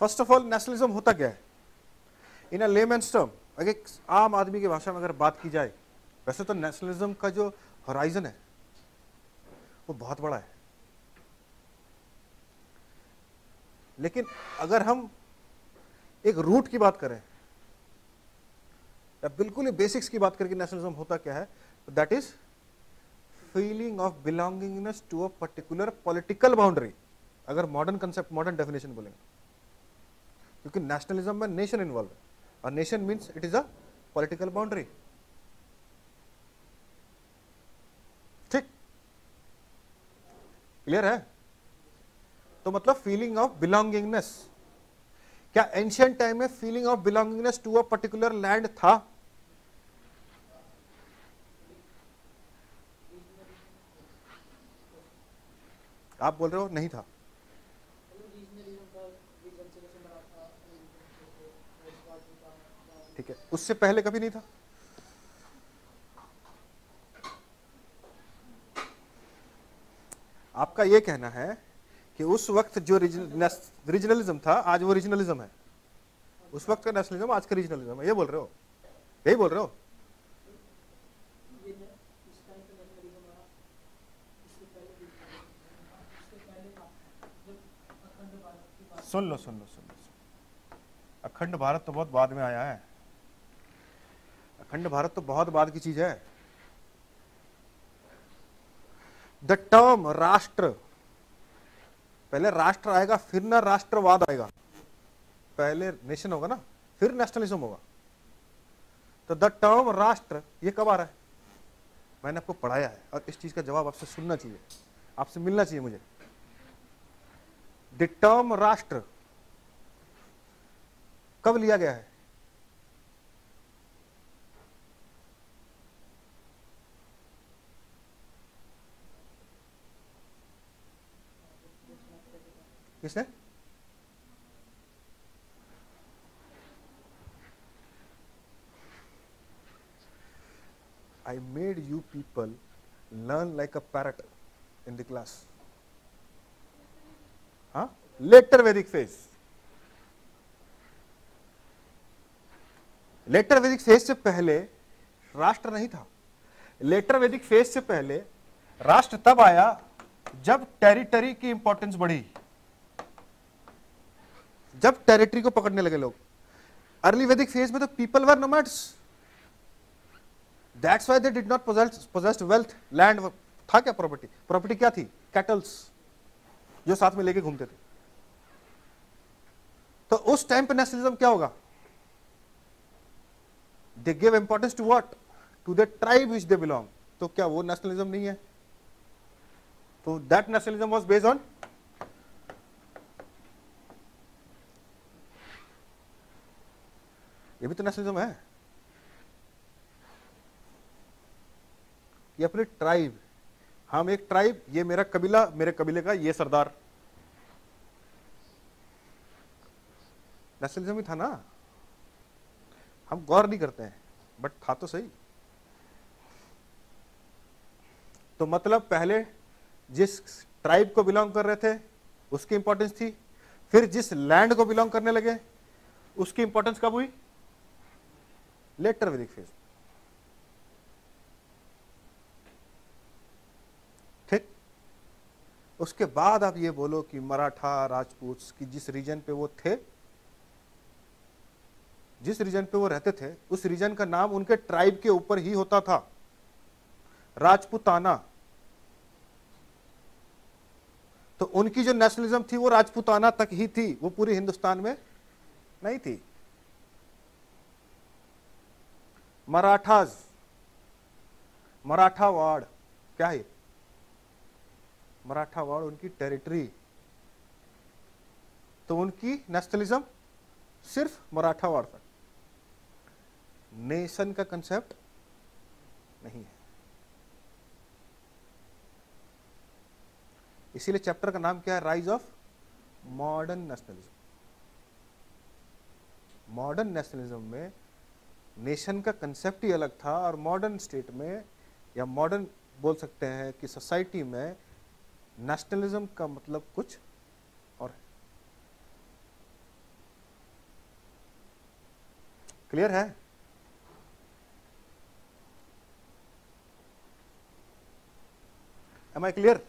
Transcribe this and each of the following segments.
First of all nationalism होता क्या है इन अ लेमैन्स टर्म, अगर एक आम आदमी की भाषा में अगर बात की जाए, वैसे तो नेशनलिज्म का जो होराइजन है वो बहुत बड़ा है, लेकिन अगर हम एक रूट की बात करें या बिल्कुल ही बेसिक्स की बात करें कि नेशनलिज्म होता क्या है, that is feeling of belongingness to a particular political boundary, अगर मॉडर्न कंसेप्ट मॉडर्न डेफिनेशन बोलेंगे, क्योंकि नेशनलिज्म में नेशन इन्वॉल्व है और nation means it is a political boundary. ठीक, क्लियर है? तो मतलब फीलिंग ऑफ बिलोंगिंगनेस, क्या एंशिएंट टाइम में feeling of belongingness to a particular land था? आप बोल रहे हो नहीं था। ठीक है, उससे पहले कभी नहीं था? आपका यह कहना है कि उस वक्त जो रीजनलिज्म था आज वो रीजनलिज्म है, उस वक्त का नेशनलिज्म आज का रीजनलिज्म है, ये बोल रहे हो? यही बोल रहे हो? सुन लो सुन लो सुन लो, अखंड भारत तो बहुत बाद में आया है, अखंड भारत तो बहुत बाद की चीज है। द टर्म राष्ट्र, पहले राष्ट्र आएगा फिर ना राष्ट्रवाद आएगा, पहले नेशन होगा ना फिर नेशनलिज्म होगा। तो द टर्म राष्ट्र ये कब आ रहा है? मैंने आपको पढ़ाया है और इस चीज का जवाब आपसे सुनना चाहिए, आपसे मिलना चाहिए मुझे। द टर्म राष्ट्र कब लिया गया है? किसने? I made you people learn like a parrot in the class. हाँ, later Vedic phase, later Vedic phase से पहले राष्ट्र नहीं था। लेटर वैदिक फेज से पहले राष्ट्र तब आया जब टेरिटरी की इंपॉर्टेंस बढ़ी, जब टेरिटरी को पकड़ने लगे लोग। अर्ली वैदिक फेज में तो people were nomads, that's why they did not possess wealth, land था क्या? प्रॉपर्टी, प्रॉपर्टी क्या थी? कैटल्स, जो साथ में लेके घूमते थे। तो उस टाइम पे नेशनलिज्म क्या होगा? They give importance to what? To the tribe which they belong. तो क्या वो नेशनलिज्म नहीं है? तो that nationalism was based on, ये भी तो नेशनलिज्म है, ये अपने ट्राइब, हम एक ट्राइब, ये मेरा कबीला, मेरे कबीले का ये सरदार, नेशनलिज्म ही था ना। हम गौर नहीं करते हैं बट था तो सही। तो मतलब पहले जिस ट्राइब को बिलोंग कर रहे थे उसकी इंपॉर्टेंस थी, फिर जिस लैंड को बिलोंग करने लगे उसकी इंपॉर्टेंस कब हुई? Letter Vedic phase. ठीक, उसके बाद आप ये बोलो कि मराठा राजपूत की जिस रीजन पे वो थे, जिस रीजन पे वो रहते थे, उस रीजन का नाम उनके ट्राइब के ऊपर ही होता था, राजपूताना। तो उनकी जो नेशनलिज्म थी वो राजपूताना तक ही थी, वो पूरे हिंदुस्तान में नहीं थी। मराठाज, मराठावाड़ क्या है? मराठावाड़ उनकी टेरिटरी, तो उनकी नेशनलिज्म सिर्फ मराठावाड़ तक, नेशन का कंसेप्ट नहीं है। इसीलिए चैप्टर का नाम क्या है? Rise of modern nationalism. Modern nationalism में नेशन का कंसेप्ट ही अलग था और मॉडर्न स्टेट में, या मॉडर्न बोल सकते हैं कि सोसाइटी में, नेशनलिज्म का मतलब कुछ और है। क्लियर है? Am I clear?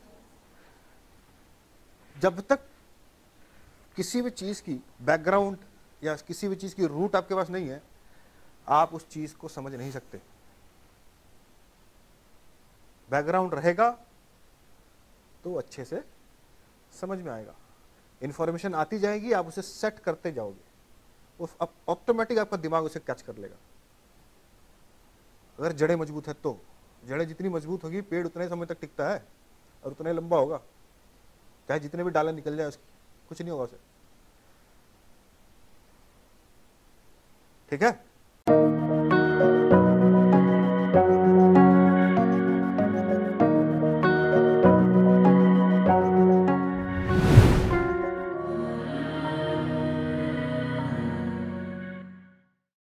जब तक किसी भी चीज की बैकग्राउंड या किसी भी चीज की रूट आपके पास नहीं है, आप उस चीज को समझ नहीं सकते। बैकग्राउंड रहेगा तो अच्छे से समझ में आएगा, इंफॉर्मेशन आती जाएगी, आप उसे सेट करते जाओगे, वो ऑटोमेटिक आपका दिमाग उसे कैच कर लेगा। अगर जड़ें मजबूत है तो, जड़ें जितनी मजबूत होगी पेड़ उतने समय तक टिकता है और उतना ही लंबा होगा, चाहे जितने भी डालें निकल जाए उसकी कुछ नहीं होगा उसे। ठीक है?